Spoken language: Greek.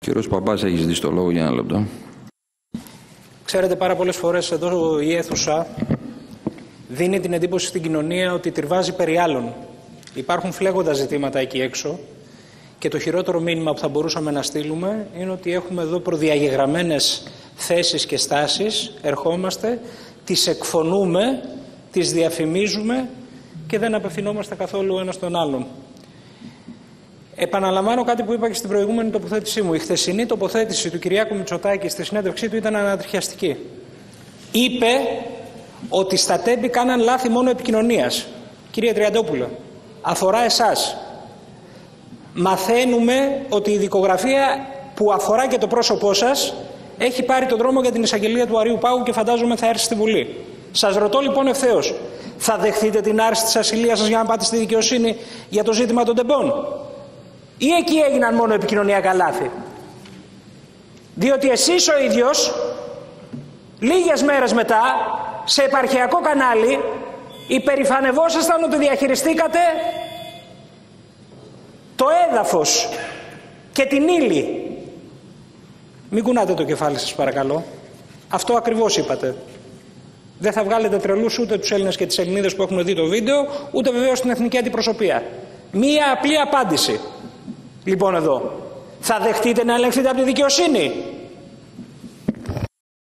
Κύριος Παπάς, έχει ζητήσει το λόγο για ένα λεπτό. Ξέρετε, πάρα πολλές φορές εδώ η αίθουσα δίνει την εντύπωση στην κοινωνία ότι τριβάζει περί άλλων. Υπάρχουν φλέγοντα ζητήματα εκεί έξω και το χειρότερο μήνυμα που θα μπορούσαμε να στείλουμε είναι ότι έχουμε εδώ προδιαγεγραμμένες θέσεις και στάσεις, ερχόμαστε, τις εκφωνούμε, τις διαφημίζουμε και δεν απευθυνόμαστε καθόλου ένας τον άλλον. Επαναλαμβάνω κάτι που είπα και στην προηγούμενη τοποθέτησή μου. Η χθεσινή τοποθέτηση του Κυριάκου Μητσοτάκη στη συνέντευξή του ήταν ανατριχιαστική. Είπε ότι στα τέμπη κάναν λάθη μόνο επικοινωνίας. Κυρία Τριαντόπουλο, αφορά εσάς. Μαθαίνουμε ότι η δικογραφία που αφορά και το πρόσωπό σας έχει πάρει τον δρόμο για την εισαγγελία του Αριού Πάγου και φαντάζομαι θα έρθει στη Βουλή. Σας ρωτώ λοιπόν ευθέως, θα δεχτείτε την άρση της ασυλίας σας για να πάτε στη δικαιοσύνη για το ζήτημα των τεμπών? Ή εκεί έγιναν μόνο επικοινωνιακά λάθη? Διότι εσείς ο ίδιος λίγες μέρες μετά σε επαρχιακό κανάλι υπερηφανευόσασταν ότι διαχειριστήκατε το έδαφος και την ύλη. Μην κουνάτε το κεφάλι σας παρακαλώ. Αυτό ακριβώς είπατε. Δεν θα βγάλετε τρελούς ούτε τους Έλληνες και τις Ελληνίδες που έχουν δει το βίντεο, ούτε βεβαίως την εθνική αντιπροσωπεία. Μία απλή απάντηση. Λοιπόν εδώ, θα δεχτείτε να ελεγχθείτε από τη δικαιοσύνη?